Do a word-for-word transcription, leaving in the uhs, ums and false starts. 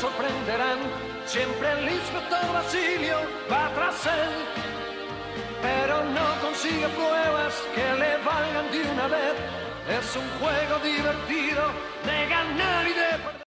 sorprenderán. Siempre el inspector Basilio va tras él, pero no consigue pruebas que le valgan de una vez. Es un juego divertido de ganar y de perder.